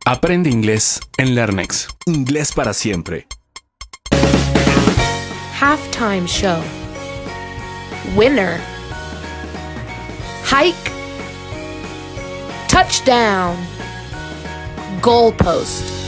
Aprende inglés en LearnX. Inglés para siempre. Halftime show. Winner. Hike. Touchdown. Goalpost.